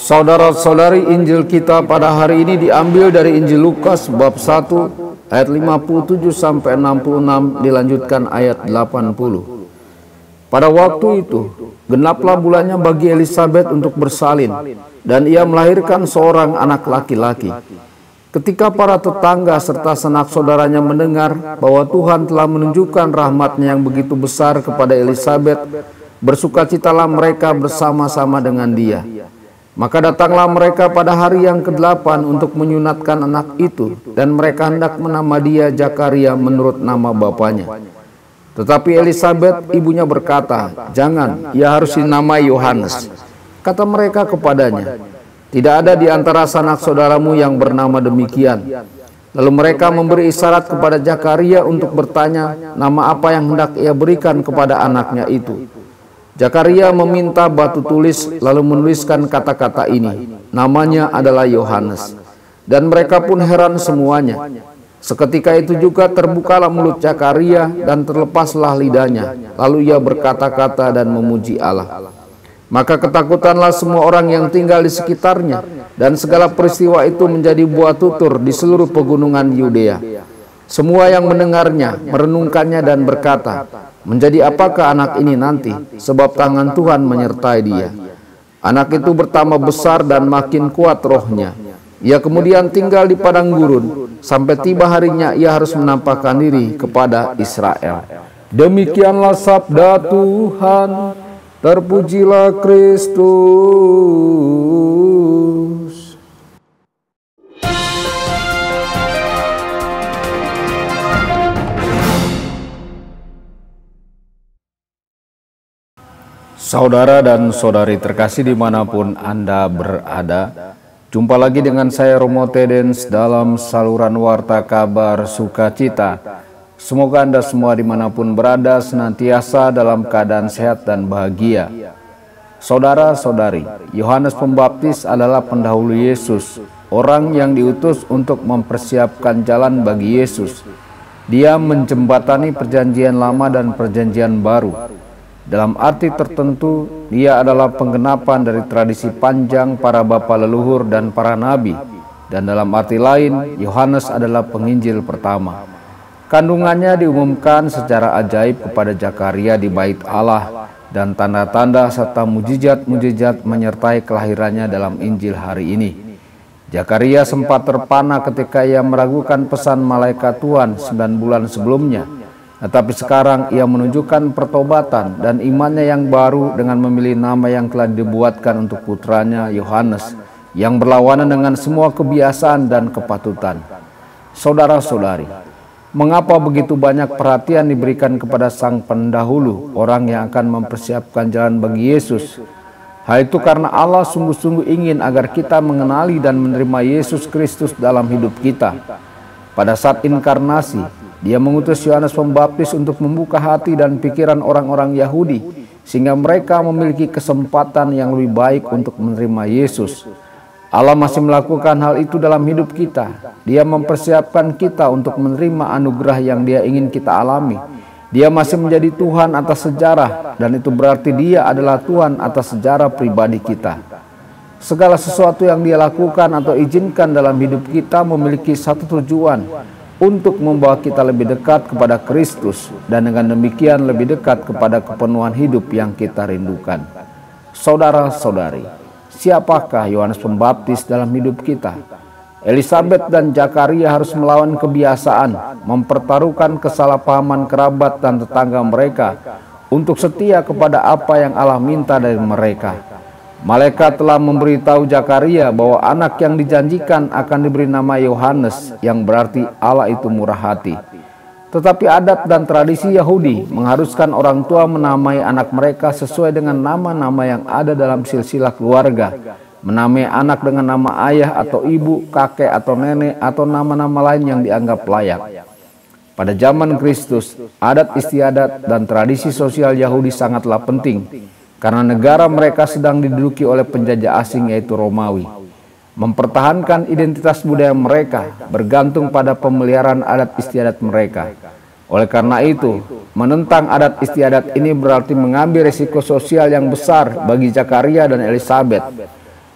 Saudara-saudari, Injil kita pada hari ini diambil dari Injil Lukas bab 1 ayat 57 sampai 66, dilanjutkan ayat 80. Pada waktu itu genaplah bulannya bagi Elisabet untuk bersalin, dan ia melahirkan seorang anak laki-laki. Ketika para tetangga serta sanak saudaranya mendengar bahwa Tuhan telah menunjukkan rahmat-Nya yang begitu besar kepada Elisabet, bersukacitalah mereka bersama-sama dengan dia. Maka datanglah mereka pada hari yang ke-8 untuk menyunatkan anak itu, dan mereka hendak menama dia Zakaria menurut nama bapaknya. Tetapi Elisabet ibunya berkata, "Jangan, ia harus dinamai Yohanes." Kata mereka kepadanya, "Tidak ada di antara sanak saudaramu yang bernama demikian." Lalu mereka memberi isyarat kepada Zakaria untuk bertanya nama apa yang hendak ia berikan kepada anaknya itu. Zakaria meminta batu tulis lalu menuliskan kata-kata ini, namanya adalah Yohanes. Dan mereka pun heran semuanya. Seketika itu juga terbukalah mulut Zakaria dan terlepaslah lidahnya. Lalu ia berkata-kata dan memuji Allah. Maka ketakutanlah semua orang yang tinggal di sekitarnya, dan segala peristiwa itu menjadi buah tutur di seluruh pegunungan Yudea. Semua yang mendengarnya merenungkannya dan berkata, "Menjadi apakah anak ini nanti? Sebab tangan Tuhan menyertai dia." Anak itu bertambah besar dan makin kuat rohnya. Ia kemudian tinggal di padang gurun, sampai tiba harinya ia harus menampakkan diri kepada Israel. Demikianlah sabda Tuhan. Terpujilah Kristus. Saudara dan saudari terkasih dimanapun Anda berada, jumpa lagi dengan saya Romo Tedens dalam saluran Warta Kabar Sukacita. Semoga Anda semua dimanapun berada senantiasa dalam keadaan sehat dan bahagia. Saudara-saudari, Yohanes Pembaptis adalah pendahulu Yesus, orang yang diutus untuk mempersiapkan jalan bagi Yesus. Dia menjembatani perjanjian lama dan perjanjian baru. Dalam arti tertentu, dia adalah penggenapan dari tradisi panjang para bapa leluhur dan para nabi. Dan dalam arti lain, Yohanes adalah penginjil pertama. Kandungannya diumumkan secara ajaib kepada Zakaria di bait Allah, dan tanda-tanda serta mujizat-mujizat menyertai kelahirannya dalam Injil hari ini. Zakaria sempat terpana ketika ia meragukan pesan malaikat Tuhan 9 bulan sebelumnya. Tetapi sekarang ia menunjukkan pertobatan dan imannya yang baru dengan memilih nama yang telah dibuatkan untuk putranya Yohanes, yang berlawanan dengan semua kebiasaan dan kepatutan. Saudara-saudari, mengapa begitu banyak perhatian diberikan kepada sang pendahulu, orang yang akan mempersiapkan jalan bagi Yesus? Hal itu karena Allah sungguh-sungguh ingin agar kita mengenali dan menerima Yesus Kristus dalam hidup kita. Pada saat inkarnasi, Dia mengutus Yohanes Pembaptis untuk membuka hati dan pikiran orang-orang Yahudi, sehingga mereka memiliki kesempatan yang lebih baik untuk menerima Yesus. Allah masih melakukan hal itu dalam hidup kita. Dia mempersiapkan kita untuk menerima anugerah yang Dia ingin kita alami. Dia masih menjadi Tuhan atas sejarah, dan itu berarti Dia adalah Tuhan atas sejarah pribadi kita. Segala sesuatu yang Dia lakukan atau izinkan dalam hidup kita memiliki satu tujuan, untuk membawa kita lebih dekat kepada Kristus, dan dengan demikian lebih dekat kepada kepenuhan hidup yang kita rindukan. Saudara-saudari, siapakah Yohanes Pembaptis dalam hidup kita? Elisabet dan Zakaria harus melawan kebiasaan, mempertaruhkan kesalahpahaman kerabat dan tetangga mereka untuk setia kepada apa yang Allah minta dari mereka. Malaikat telah memberitahu Zakaria bahwa anak yang dijanjikan akan diberi nama Yohanes, yang berarti Allah itu murah hati. Tetapi adat dan tradisi Yahudi mengharuskan orang tua menamai anak mereka sesuai dengan nama-nama yang ada dalam silsilah keluarga. Menamai anak dengan nama ayah atau ibu, kakek atau nenek, atau nama-nama lain yang dianggap layak. Pada zaman Kristus, adat istiadat dan tradisi sosial Yahudi sangatlah penting, karena negara mereka sedang diduduki oleh penjajah asing, yaitu Romawi. Mempertahankan identitas budaya mereka bergantung pada pemeliharaan adat istiadat mereka. Oleh karena itu, menentang adat istiadat ini berarti mengambil risiko sosial yang besar bagi Zakaria dan Elisabet.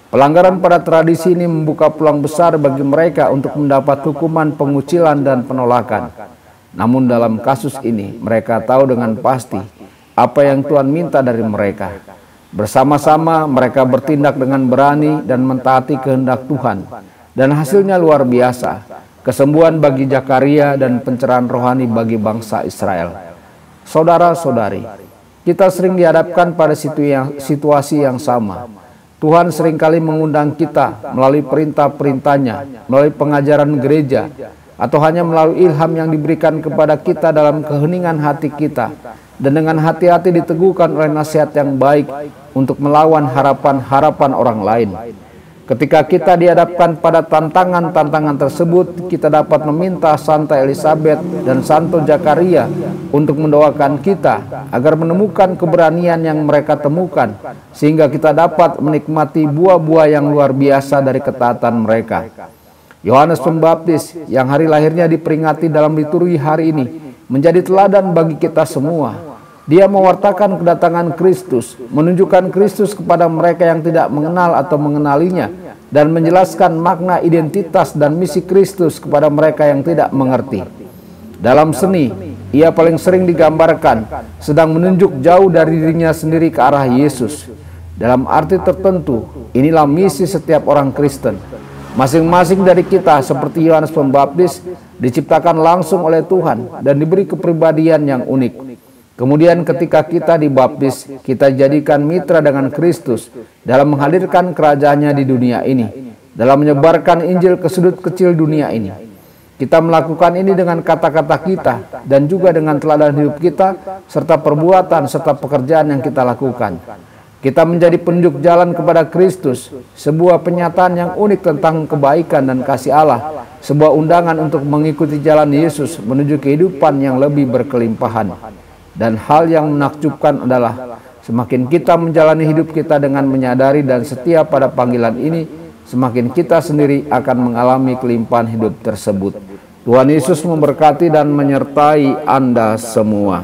Pelanggaran pada tradisi ini membuka peluang besar bagi mereka untuk mendapat hukuman pengucilan dan penolakan. Namun dalam kasus ini, mereka tahu dengan pasti apa yang Tuhan minta dari mereka. Bersama-sama mereka bertindak dengan berani dan mentaati kehendak Tuhan. Dan hasilnya luar biasa, kesembuhan bagi Zakaria dan pencerahan rohani bagi bangsa Israel. Saudara-saudari, kita sering dihadapkan pada situasi yang sama. Tuhan seringkali mengundang kita melalui perintah-perintahnya, melalui pengajaran gereja, atau hanya melalui ilham yang diberikan kepada kita dalam keheningan hati kita, dan dengan hati-hati diteguhkan oleh nasihat yang baik untuk melawan harapan-harapan orang lain. Ketika kita dihadapkan pada tantangan-tantangan tersebut, kita dapat meminta Santa Elizabeth dan Santo Zakaria untuk mendoakan kita agar menemukan keberanian yang mereka temukan, sehingga kita dapat menikmati buah-buah yang luar biasa dari ketaatan mereka. Yohanes Pembaptis yang hari lahirnya diperingati dalam liturgi hari ini menjadi teladan bagi kita semua. Dia mewartakan kedatangan Kristus, menunjukkan Kristus kepada mereka yang tidak mengenal atau mengenalinya, dan menjelaskan makna identitas dan misi Kristus kepada mereka yang tidak mengerti. Dalam seni, ia paling sering digambarkan sedang menunjuk jauh dari dirinya sendiri ke arah Yesus. Dalam arti tertentu, inilah misi setiap orang Kristen. Masing-masing dari kita, seperti Yohanes Pembaptis, diciptakan langsung oleh Tuhan dan diberi kepribadian yang unik. Kemudian ketika kita dibaptis, kita jadikan mitra dengan Kristus dalam menghadirkan kerajaannya di dunia ini, dalam menyebarkan Injil ke sudut kecil dunia ini. Kita melakukan ini dengan kata-kata kita dan juga dengan teladan hidup kita, serta perbuatan serta pekerjaan yang kita lakukan. Kita menjadi penunjuk jalan kepada Kristus, sebuah penyataan yang unik tentang kebaikan dan kasih Allah, sebuah undangan untuk mengikuti jalan Yesus menuju kehidupan yang lebih berkelimpahan. Dan hal yang menakjubkan adalah semakin kita menjalani hidup kita dengan menyadari dan setia pada panggilan ini, semakin kita sendiri akan mengalami kelimpahan hidup tersebut. Tuhan Yesus memberkati dan menyertai Anda semua.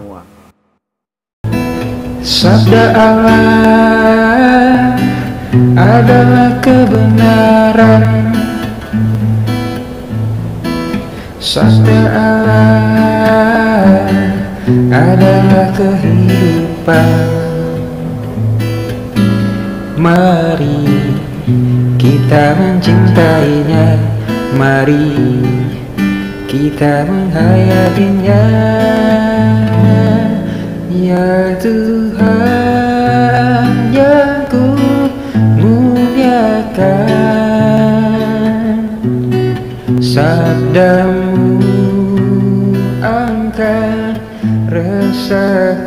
Sabda Allah adalah kebenaran. Sabda Allah adalah kehidupan. Mari kita mencintainya, mari kita menghayatinya. Ya Tuhan yang ku muliakan, sabdamu angkat resah